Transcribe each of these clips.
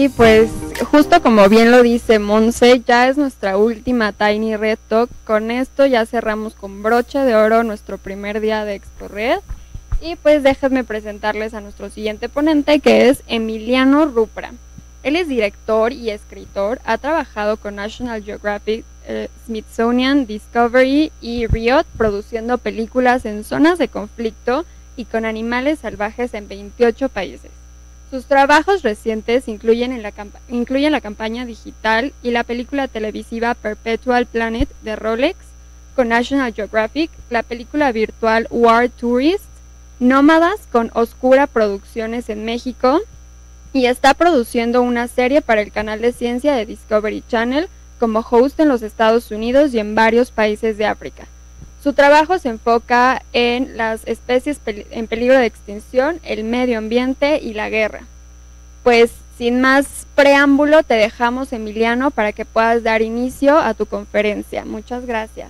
Y pues justo como bien lo dice Monse, ya es nuestra última Tiny Red Talk. Con esto ya cerramos con broche de oro nuestro primer día de Expo Red. Y pues déjenme presentarles a nuestro siguiente ponente, que es Emiliano Rupra. Él es director y escritor, ha trabajado con National Geographic, Smithsonian, Discovery y Riot, produciendo películas en zonas de conflicto y con animales salvajes en 28 países. Sus trabajos recientes incluyen la campaña digital y la película televisiva Perpetual Planet de Rolex con National Geographic, la película virtual War Tourist, Nómadas con Oscura Producciones en México, y está produciendo una serie para el canal de ciencia de Discovery Channel como host en los Estados Unidos y en varios países de África. Su trabajo se enfoca en las especies en peligro de extinción, el medio ambiente y la guerra. Pues sin más preámbulo te dejamos, Emiliano, para que puedas dar inicio a tu conferencia. Muchas gracias.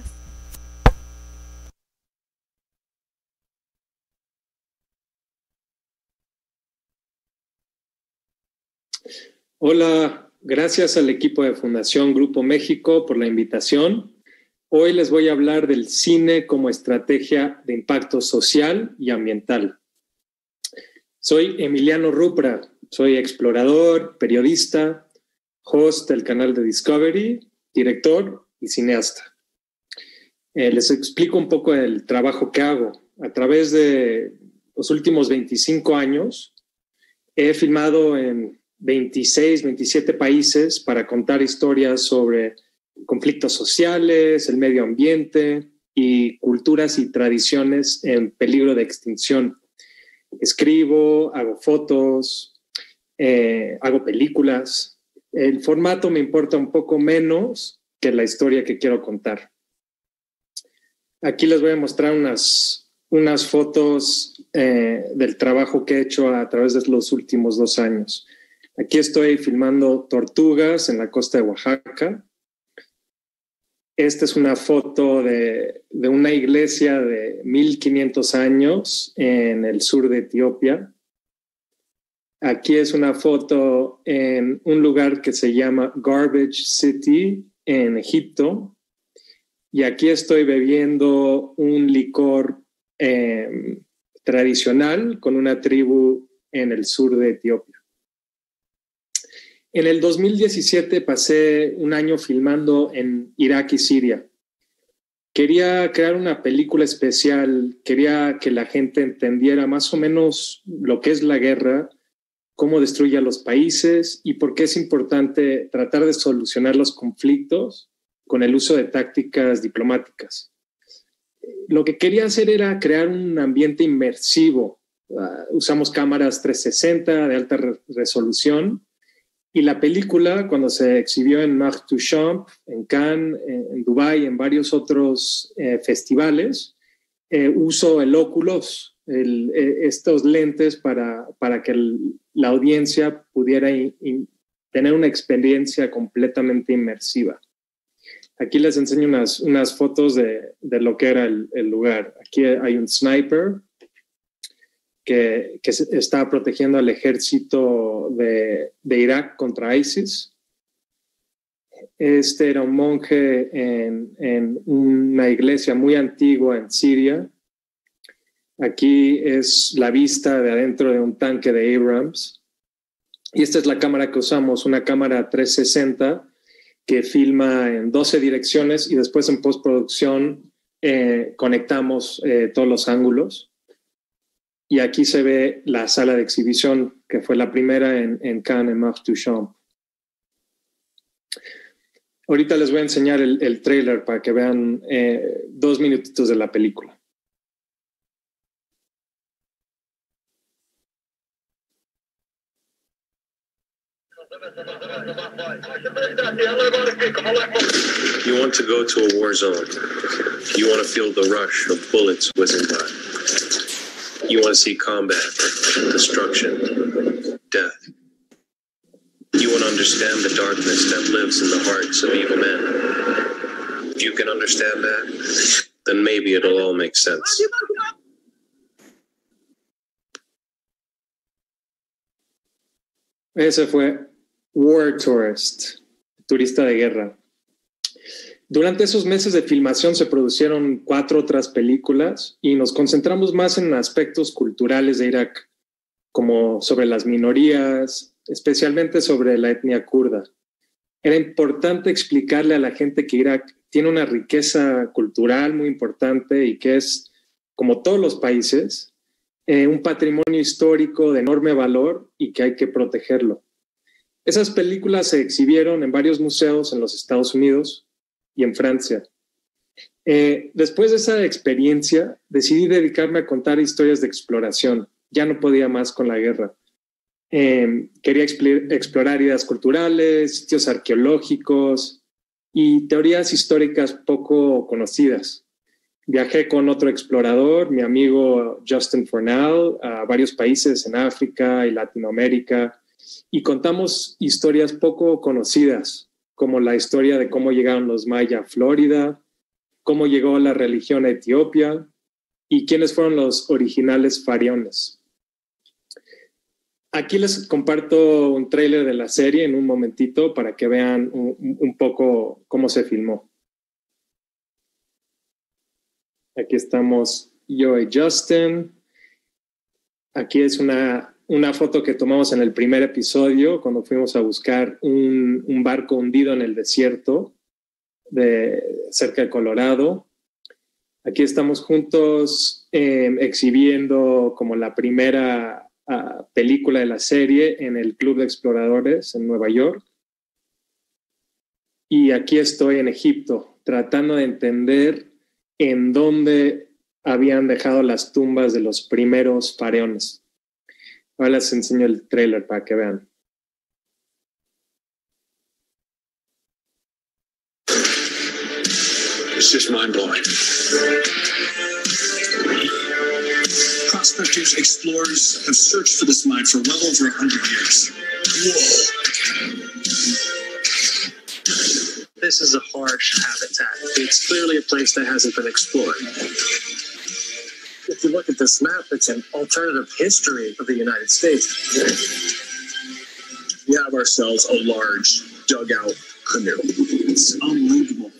Hola, gracias al equipo de Fundación Grupo México por la invitación. Hoy les voy a hablar del cine como estrategia de impacto social y ambiental. Soy Emiliano Rupra, soy explorador, periodista, host del canal de Discovery, director y cineasta. Les explico un poco el trabajo que hago. A través de los últimos 25 años he filmado en 26, 27 países para contar historias sobre conflictos sociales, el medio ambiente y culturas y tradiciones en peligro de extinción. Escribo, hago fotos, hago películas. El formato me importa un poco menos que la historia que quiero contar. Aquí les voy a mostrar unas fotos del trabajo que he hecho a través de los últimos 2 años. Aquí estoy filmando tortugas en la costa de Oaxaca. Esta es una foto de una iglesia de 1500 años en el sur de Etiopía. Aquí es una foto en un lugar que se llama Garbage City en Egipto. Y aquí estoy bebiendo un licor tradicional con una tribu en el sur de Etiopía. En el 2017 pasé un año filmando en Irak y Siria. Quería crear una película especial, quería que la gente entendiera más o menos lo que es la guerra, cómo destruye a los países y por qué es importante tratar de solucionar los conflictos con el uso de tácticas diplomáticas. Lo que quería hacer era crear un ambiente inmersivo. Usamos cámaras 360 de alta resolución. Y la película, cuando se exhibió en Marc Duchamp, en Cannes, en Dubái, en varios otros festivales, uso el Oculus, estos lentes para que la audiencia pudiera tener una experiencia completamente inmersiva. Aquí les enseño unas fotos de lo que era el lugar. Aquí hay un sniper que está protegiendo al ejército de Irak contra ISIS. Este era un monje en una iglesia muy antigua en Siria. Aquí es la vista de adentro de un tanque de Abrams. Y esta es la cámara que usamos, una cámara 360 que filma en 12 direcciones y después en postproducción conectamos todos los ángulos. Y aquí se ve la sala de exhibición, que fue la primera en Cannes, en Marc Duchamp. Ahorita les voy a enseñar el tráiler para que vean 2 minutitos de la película. You want to go to a war zone. You want to feel the rush of bullets whizzing by. You want to see combat, destruction, death. You want to understand the darkness that lives in the hearts of evil men. If you can understand that, then maybe it'll all make sense. Ese fue War Tourist, turista de guerra. Durante esos meses de filmación se producieron 4 otras películas y nos concentramos más en aspectos culturales de Irak, como sobre las minorías, especialmente sobre la etnia kurda. Era importante explicarle a la gente que Irak tiene una riqueza cultural muy importante y que es, como todos los países, un patrimonio histórico de enorme valor y que hay que protegerlo. Esas películas se exhibieron en varios museos en los Estados Unidos y en Francia. Después de esa experiencia, decidí dedicarme a contar historias de exploración. Ya no podía más con la guerra. Quería explorar ideas culturales, sitios arqueológicos y teorías históricas poco conocidas. Viajé con otro explorador, mi amigo Justin Fornell, a varios países en África y Latinoamérica y contamos historias poco conocidas, como la historia de cómo llegaron los Maya a Florida, cómo llegó la religión a Etiopía y quiénes fueron los originales faraones. Aquí les comparto un tráiler de la serie en un momentito para que vean un poco cómo se filmó. Aquí estamos yo y Justin. Aquí es una foto que tomamos en el primer episodio cuando fuimos a buscar un barco hundido en el desierto cerca de Colorado. Aquí estamos juntos exhibiendo como la primera película de la serie en el Club de Exploradores en Nueva York. Y aquí estoy en Egipto tratando de entender en dónde habían dejado las tumbas de los primeros faraones. Ahora les enseño el tráiler para que vean. It's just mind-blowing. Prospectors, explorers have searched for this mine for well over 100 years. Whoa. This is a harsh habitat. It's clearly a place that hasn't been explored. If you look at this map, it's an alternative history of the United States. We have ourselves a large dugout canoe. It's unbelievable.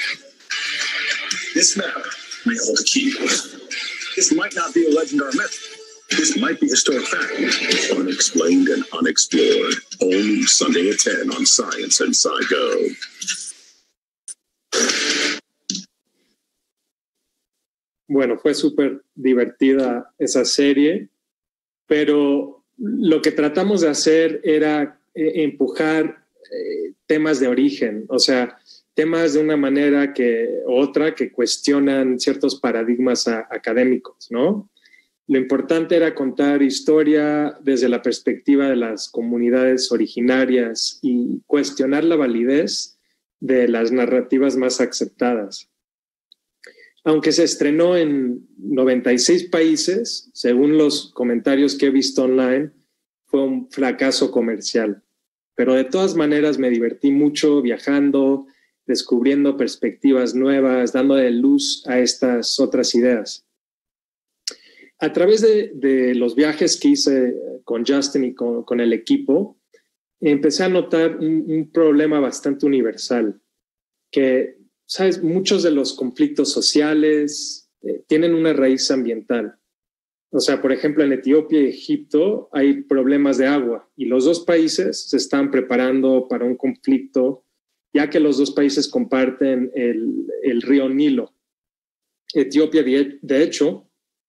This map may hold a key. This might not be a legend or a myth. This might be historic fact. Unexplained and unexplored. Only Sunday at 10 on Science and Sci-Go. Bueno, fue súper divertida esa serie, pero lo que tratamos de hacer era empujar temas de origen, o sea, temas de una manera que otra que cuestionan ciertos paradigmas académicos, ¿no? Lo importante era contar historia desde la perspectiva de las comunidades originarias y cuestionar la validez de las narrativas más aceptadas. Aunque se estrenó en 96 países, según los comentarios que he visto online, fue un fracaso comercial. Pero de todas maneras me divertí mucho viajando, descubriendo perspectivas nuevas, dándole luz a estas otras ideas. A través de los viajes que hice con Justin y con el equipo, empecé a notar un problema bastante universal, que, ¿sabes? Muchos de los conflictos sociales tienen una raíz ambiental. O sea, por ejemplo, en Etiopía y Egipto hay problemas de agua y los dos países se están preparando para un conflicto, ya que los dos países comparten el río Nilo. Etiopía, de hecho,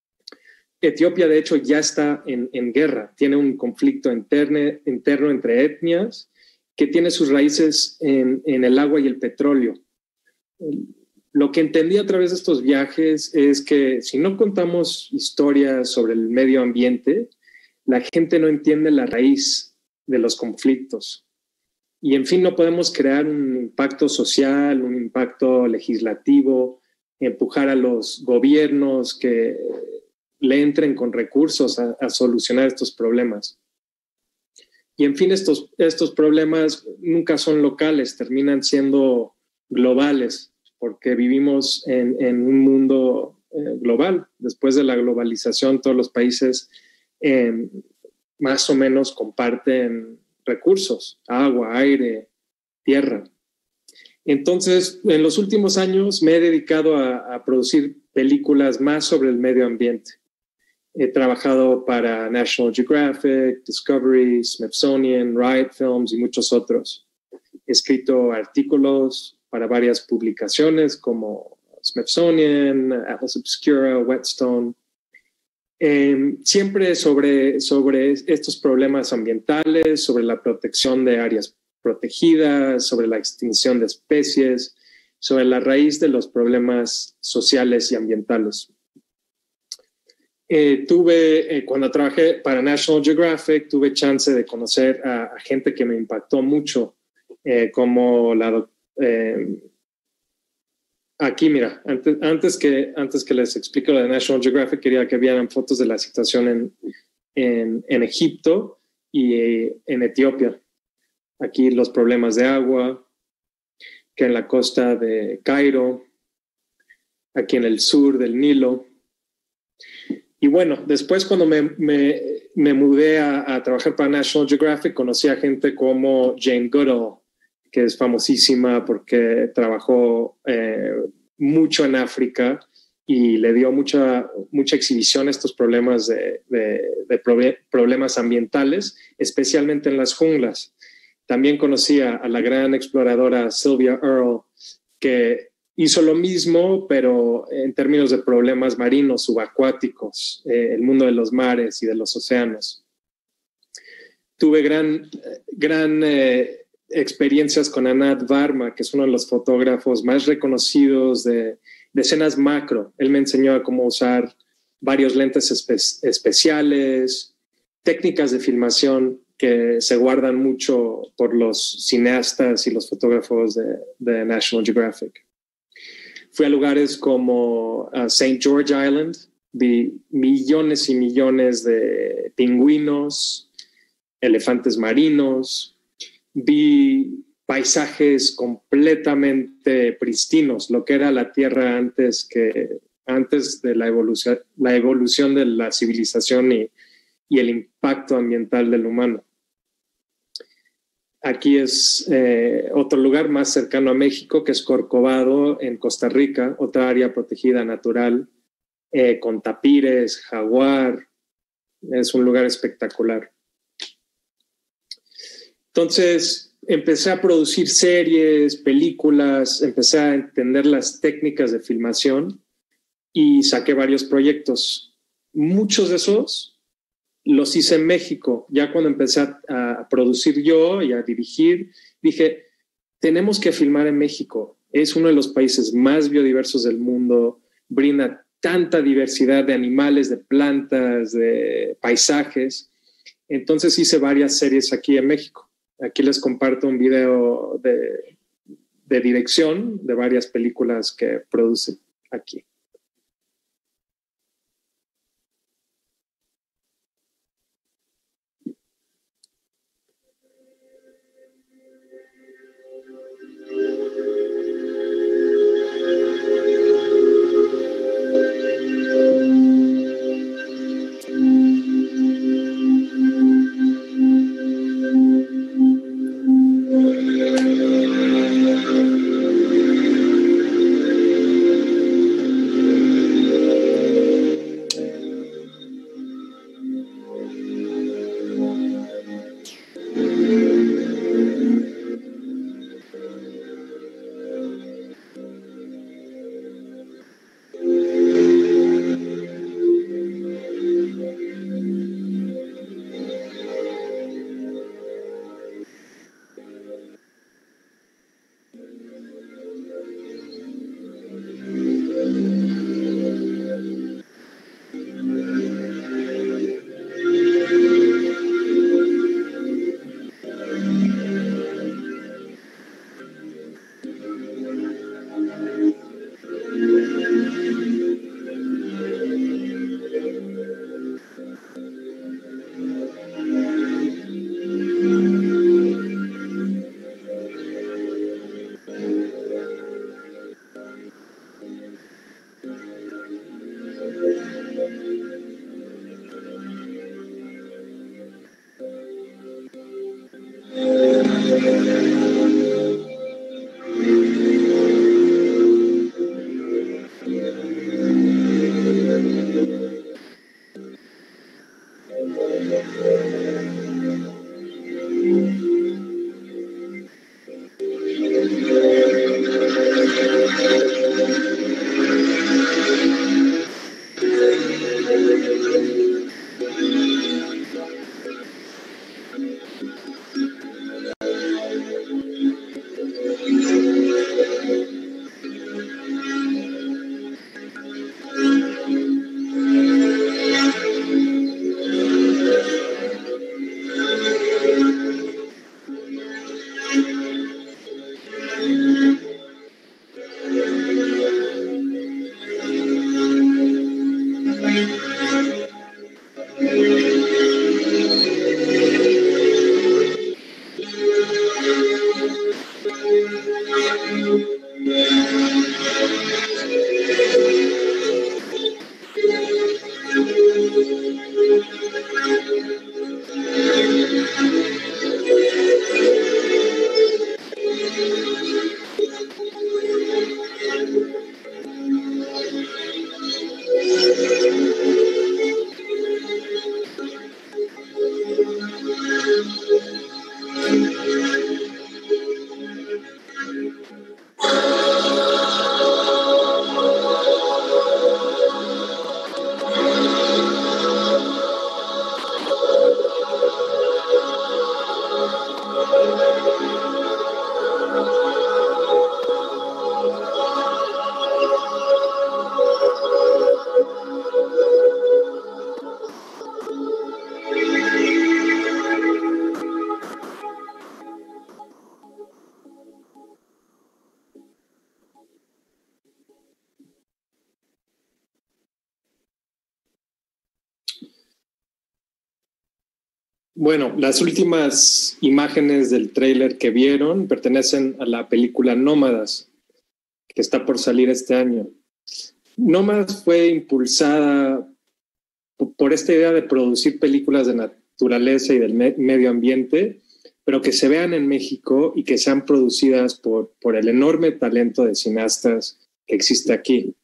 ya está en guerra. Tiene un conflicto interno entre etnias que tiene sus raíces en el agua y el petróleo. Lo que entendí a través de estos viajes es que si no contamos historias sobre el medio ambiente, la gente no entiende la raíz de los conflictos. Y en fin, no podemos crear un impacto social, un impacto legislativo, empujar a los gobiernos que le entren con recursos a solucionar estos problemas. Y en fin, estos problemas nunca son locales, terminan siendo globales, porque vivimos en un mundo global. Después de la globalización, todos los países más o menos comparten recursos, agua, aire, tierra. Entonces, en los últimos años me he dedicado a producir películas más sobre el medio ambiente. He trabajado para National Geographic, Discovery, Smithsonian, Riot Films y muchos otros. He escrito artículos para varias publicaciones como Smithsonian, Atlas Obscura, Whetstone, siempre sobre estos problemas ambientales, sobre la protección de áreas protegidas, sobre la extinción de especies, sobre la raíz de los problemas sociales y ambientales. Cuando trabajé para National Geographic, tuve chance de conocer a gente que me impactó mucho, como aquí, mira, antes que les explique lo de National Geographic, quería que vieran fotos de la situación en Egipto y en Etiopía. Aquí los problemas de agua, que en la costa de Cairo, aquí en el sur del Nilo. Y bueno, después cuando me mudé a trabajar para National Geographic, conocí a gente como Jane Goodall, que es famosísima porque trabajó mucho en África y le dio mucha exhibición a estos problemas problemas ambientales, especialmente en las junglas. También conocí a la gran exploradora Sylvia Earle, que hizo lo mismo, pero en términos de problemas marinos, subacuáticos, el mundo de los mares y de los océanos. Tuve gran experiencias con Anand Varma, que es uno de los fotógrafos más reconocidos de escenas macro. Él me enseñó a cómo usar varios lentes especiales, técnicas de filmación que se guardan mucho por los cineastas y los fotógrafos de National Geographic. Fui a lugares como St. George Island, vi millones y millones de pingüinos, elefantes marinos, vi paisajes completamente pristinos, lo que era la Tierra antes de la evolución de la civilización y el impacto ambiental del humano. Aquí es otro lugar más cercano a México, que es Corcovado, en Costa Rica, otra área protegida natural, con tapires, jaguar. Es un lugar espectacular. Entonces, empecé a producir series, películas, empecé a entender las técnicas de filmación y saqué varios proyectos. Muchos de esos los hice en México. Ya cuando empecé a producir yo y a dirigir, dije, tenemos que filmar en México. Es uno de los países más biodiversos del mundo, brinda tanta diversidad de animales, de plantas, de paisajes. Entonces hice varias series aquí en México. Aquí les comparto un video de dirección de varias películas que produce aquí. Bueno, las últimas imágenes del tráiler que vieron pertenecen a la película Nómadas, que está por salir este año. Nómadas fue impulsada por esta idea de producir películas de naturaleza y del medio ambiente, pero que se vean en México y que sean producidas por el enorme talento de cineastas que existe aquí.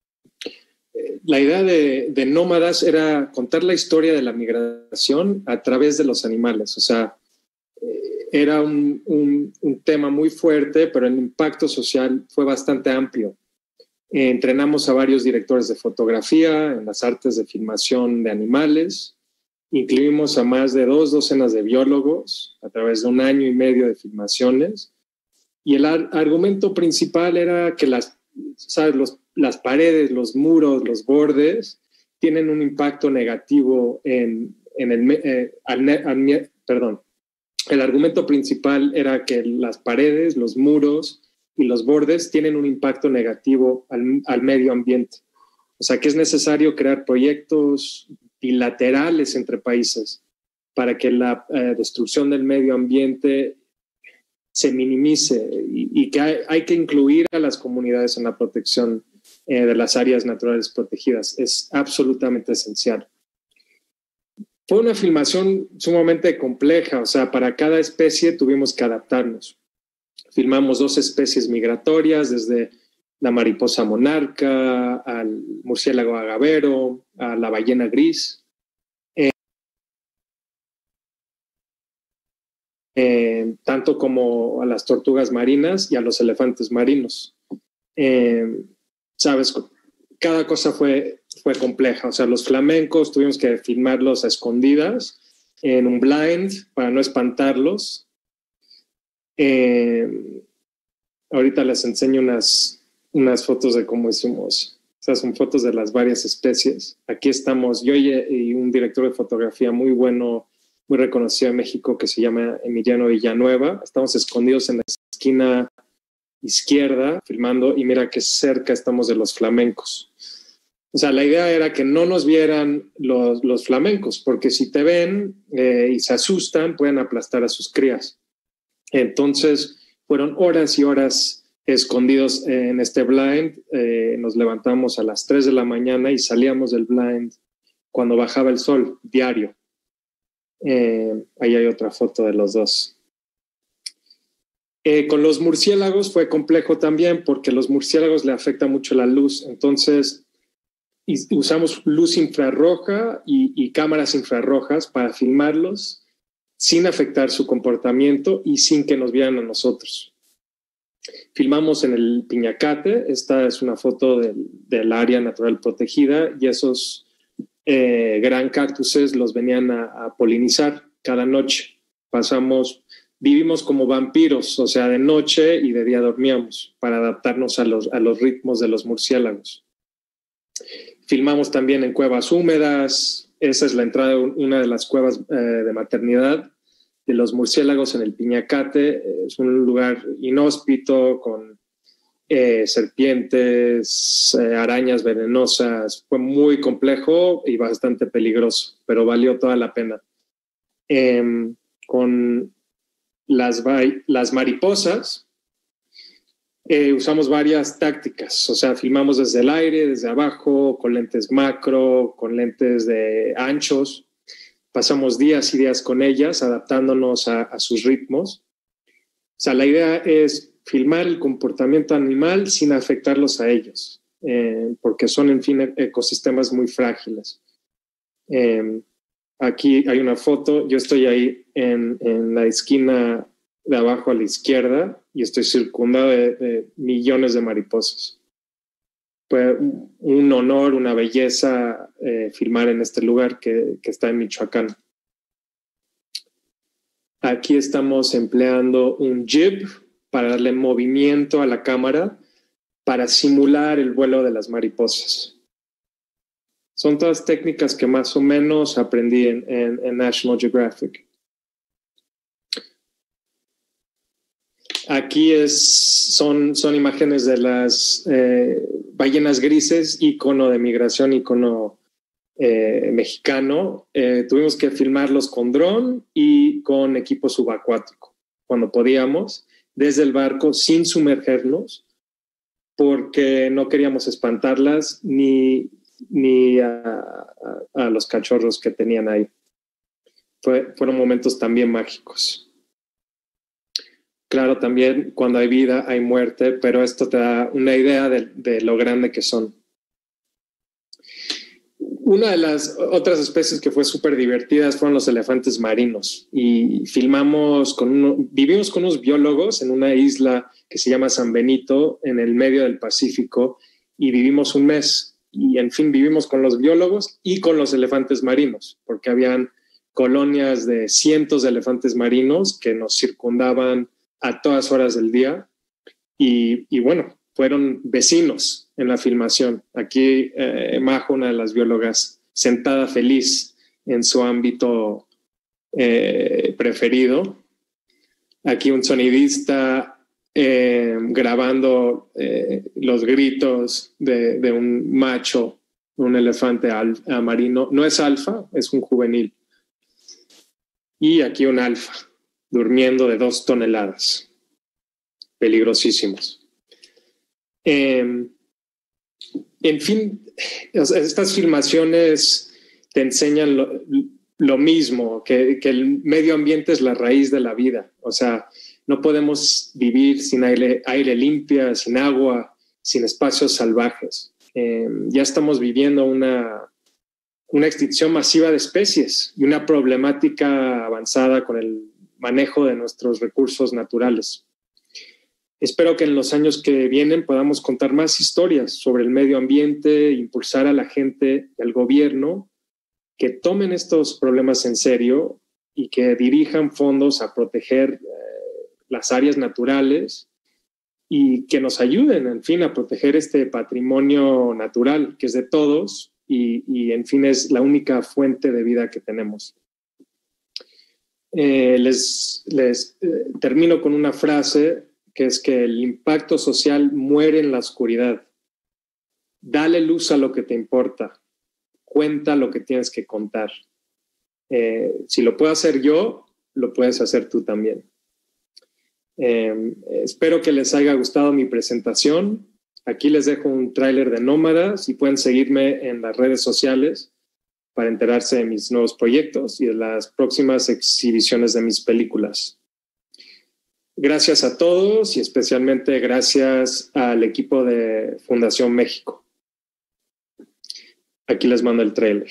La idea de Nómadas era contar la historia de la migración a través de los animales. O sea, era un tema muy fuerte, pero el impacto social fue bastante amplio. Entrenamos a varios directores de fotografía en las artes de filmación de animales. Incluimos a más de 2 docenas de biólogos a través de 1 año y medio de filmaciones. Y el argumento principal era que las paredes, los muros, los bordes tienen un impacto negativo el argumento principal era que las paredes, los muros y los bordes tienen un impacto negativo al medio ambiente. O sea, que es necesario crear proyectos bilaterales entre países para que la destrucción del medio ambiente se minimice y que hay que incluir a las comunidades en la protección de las áreas naturales protegidas. Es absolutamente esencial. Fue una filmación sumamente compleja, o sea, para cada especie tuvimos que adaptarnos. Filmamos 2 especies migratorias, desde la mariposa monarca, al murciélago agavero, a la ballena gris. Tanto como a las tortugas marinas y a los elefantes marinos. Sabes, cada cosa fue compleja. O sea, los flamencos tuvimos que filmarlos a escondidas en un blind para no espantarlos. Ahorita les enseño unas fotos de cómo hicimos. O sea, son fotos de las varias especies. Aquí estamos yo y un director de fotografía muy bueno, muy reconocido en México, que se llama Emiliano Villanueva. Estamos escondidos en la esquina izquierda filmando y mira qué cerca estamos de los flamencos. O sea, la idea era que no nos vieran los flamencos, porque si te ven y se asustan, pueden aplastar a sus crías. Entonces, fueron horas y horas escondidos en este blind. Nos levantamos a las 3 de la mañana y salíamos del blind cuando bajaba el sol, diario. Ahí hay otra foto de los dos. Con los murciélagos fue complejo también porque los murciélagos le afecta mucho la luz. Entonces usamos luz infrarroja y cámaras infrarrojas para filmarlos sin afectar su comportamiento y sin que nos vieran a nosotros. Filmamos en el Piñacate. Esta es una foto del área natural protegida y esos gran cactuses los venían a polinizar cada noche. Vivimos como vampiros, o sea, de noche y de día dormíamos para adaptarnos a los ritmos de los murciélagos. Filmamos también en cuevas húmedas. Esa es la entrada de una de las cuevas de maternidad de los murciélagos en el Piñacate. Es un lugar inhóspito con serpientes, arañas venenosas. Fue muy complejo y bastante peligroso, pero valió toda la pena. Con las mariposas usamos varias tácticas, o sea, filmamos desde el aire, desde abajo, con lentes macro, con lentes de anchos. Pasamos días y días con ellas, adaptándonos a sus ritmos. O sea, la idea es filmar el comportamiento animal sin afectarlos a ellos, porque son, en fin, ecosistemas muy frágiles. Aquí hay una foto, yo estoy ahí en la esquina de abajo a la izquierda y estoy circundado de millones de mariposas. Fue un honor, una belleza filmar en este lugar que está en Michoacán. Aquí estamos empleando un jib para darle movimiento a la cámara para simular el vuelo de las mariposas. Son todas técnicas que más o menos aprendí en National Geographic. Aquí son imágenes de las ballenas grises, ícono de migración, ícono mexicano. Tuvimos que filmarlos con dron y con equipo subacuático cuando podíamos, desde el barco sin sumergernos, porque no queríamos espantarlas ni a los cachorros que tenían ahí. Fueron momentos también mágicos. Claro, también cuando hay vida hay muerte, pero esto te da una idea de lo grande que son. Una de las otras especies que fue súper divertidas fueron los elefantes marinos, y vivimos con unos biólogos en una isla que se llama San Benito, en el medio del Pacífico, y vivimos un mes. Y en fin, vivimos con los biólogos y con los elefantes marinos, porque habían colonias de cientos de elefantes marinos que nos circundaban a todas horas del día. Y bueno, fueron vecinos en la filmación. Aquí Majo, una de las biólogas, sentada feliz en su ámbito preferido. Aquí un sonidista grabando los gritos de un macho, un elefante marino. No es alfa, es un juvenil. Y aquí un alfa, durmiendo de 2 toneladas. Peligrosísimos. En fin, estas filmaciones te enseñan lo mismo, que el medio ambiente es la raíz de la vida. O sea, no podemos vivir sin aire limpio, sin agua, sin espacios salvajes. Ya estamos viviendo una extinción masiva de especies y una problemática avanzada con el manejo de nuestros recursos naturales. Espero que en los años que vienen podamos contar más historias sobre el medio ambiente, impulsar a la gente y al gobierno que tomen estos problemas en serio y que dirijan fondos a proteger las áreas naturales y que nos ayuden, en fin, a proteger este patrimonio natural que es de todos y en fin, es la única fuente de vida que tenemos. Les termino con una frase que es que el impacto social muere en la oscuridad. Dale luz a lo que te importa. Cuenta lo que tienes que contar. Si lo puedo hacer yo, lo puedes hacer tú también. Espero que les haya gustado mi presentación. Aquí les dejo un tráiler de Nómadas y pueden seguirme en las redes sociales para enterarse de mis nuevos proyectos y de las próximas exhibiciones de mis películas. Gracias a todos y especialmente gracias al equipo de Fundación México. Aquí les mando el tráiler.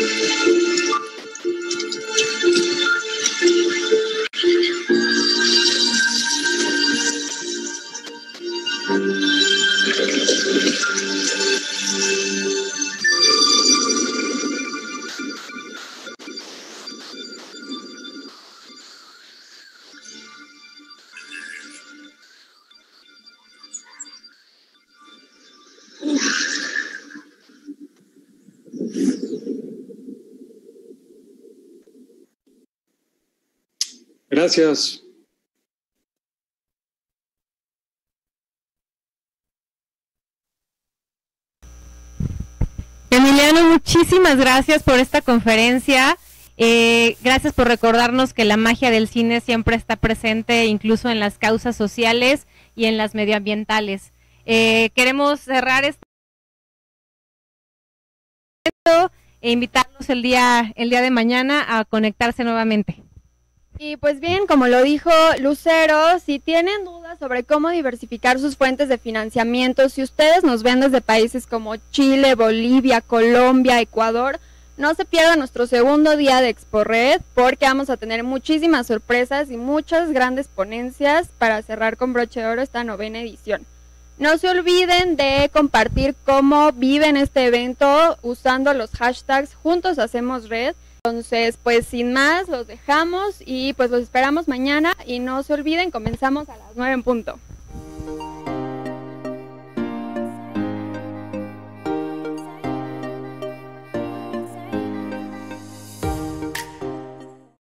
Gracias. Emiliano, muchísimas gracias por esta conferencia. Gracias por recordarnos que la magia del cine siempre está presente, incluso en las causas sociales y en las medioambientales. Queremos cerrar esto e invitarlos el día de mañana a conectarse nuevamente. Y pues bien, como lo dijo Lucero, si tienen dudas sobre cómo diversificar sus fuentes de financiamiento, si ustedes nos ven desde países como Chile, Bolivia, Colombia, Ecuador, no se pierdan nuestro segundo día de ExpoRed, porque vamos a tener muchísimas sorpresas y muchas grandes ponencias para cerrar con broche de oro esta 9ª edición. No se olviden de compartir cómo viven este evento usando los hashtags Juntos Hacemos Red. Entonces, pues sin más, los dejamos y pues los esperamos mañana y no se olviden, comenzamos a las 9 en punto.